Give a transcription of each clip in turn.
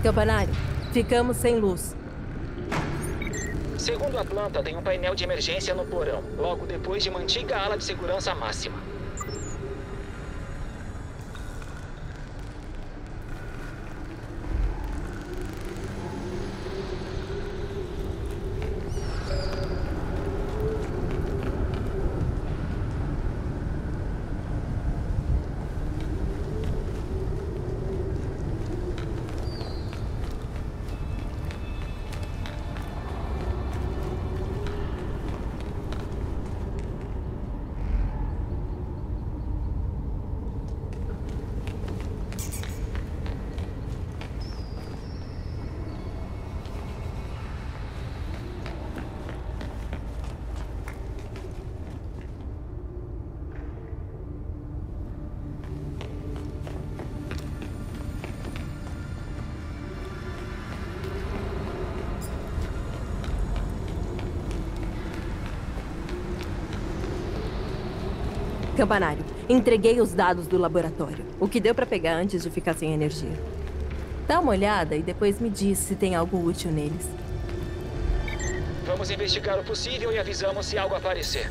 Campanário, ficamos sem luz. Segundo a planta, tem um painel de emergência no porão, logo depois de uma antiga ala de segurança máxima. Campanário, entreguei os dados do laboratório. O que deu pra pegar antes de ficar sem energia. Dá uma olhada e depois me diz se tem algo útil neles. Vamos investigar o possível e avisamos se algo aparecer.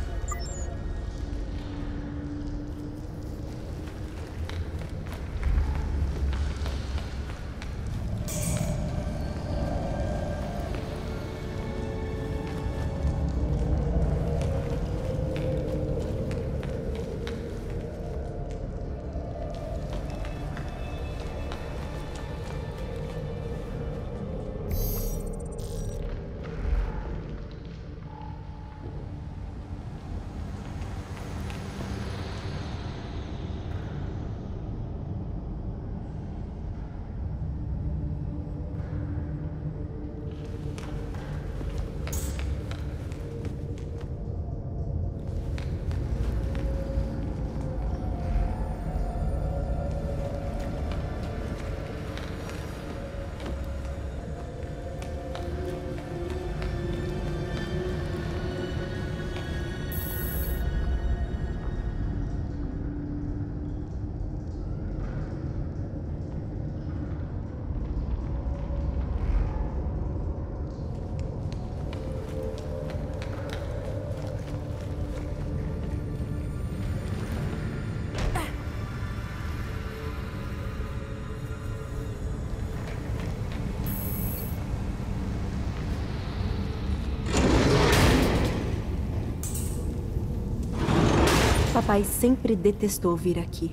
Papai sempre detestou vir aqui.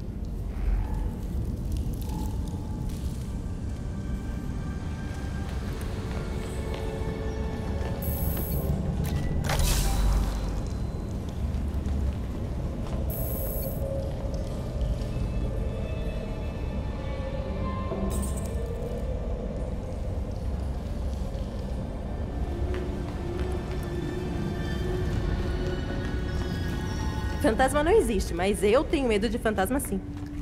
Fantasma não existe, mas eu tenho medo de fantasma sim.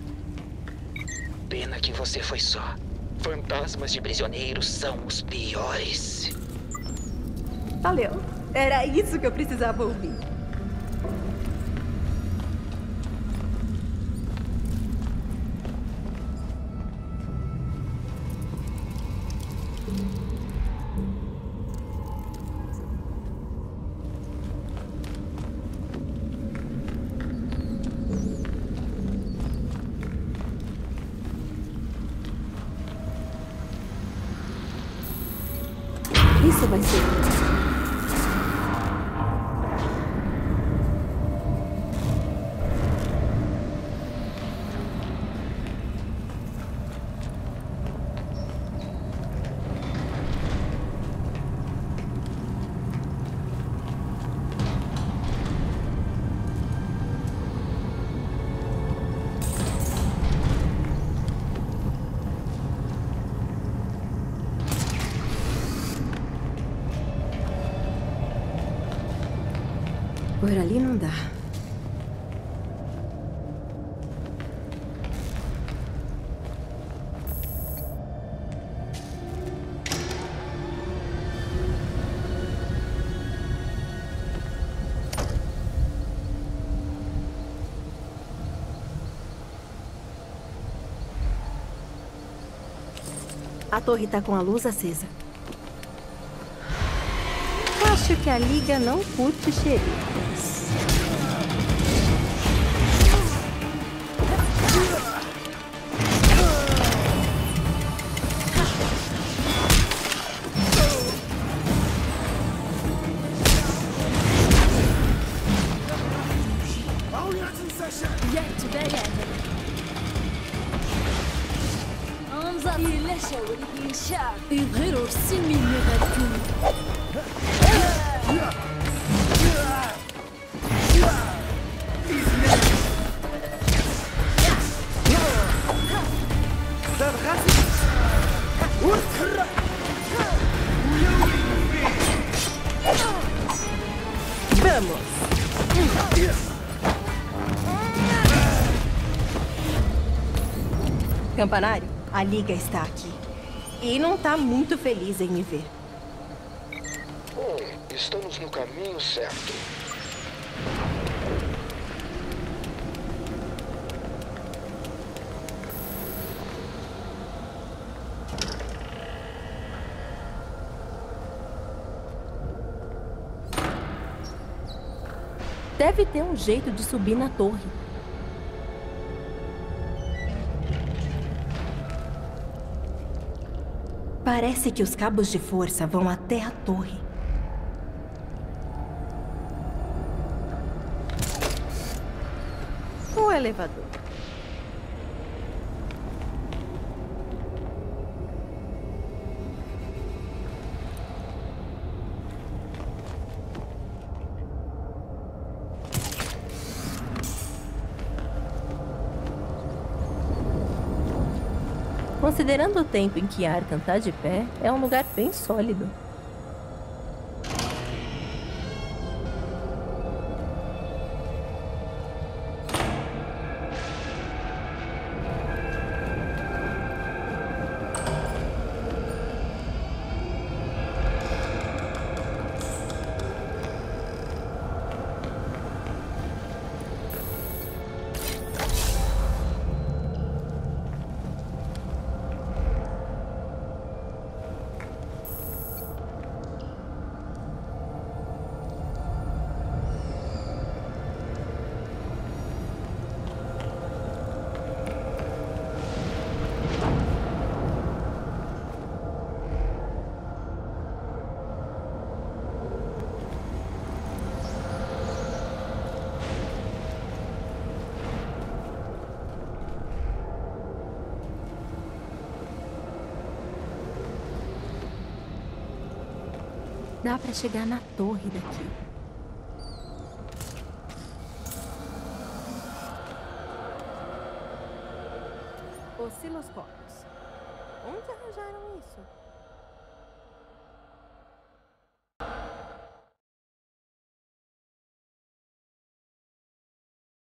Pena que você foi só. Fantasmas de prisioneiros são os piores. Valeu. Era isso que eu precisava ouvir. Isso vai ser. Por ali não dá. A torre tá com a luz acesa. Acho que a Liga não curte xerifes. يظهروا السم المغذي Vamos! Campanário, a Liga está aqui. E não tá muito feliz em me ver. Estamos no caminho certo. Deve ter um jeito de subir na torre. Parece que os cabos de força vão até a torre. O elevador. Considerando o tempo em que Arkham tá de pé, é um lugar bem sólido. Dá pra chegar na torre daqui. Osciloscópios. Onde arranjaram isso?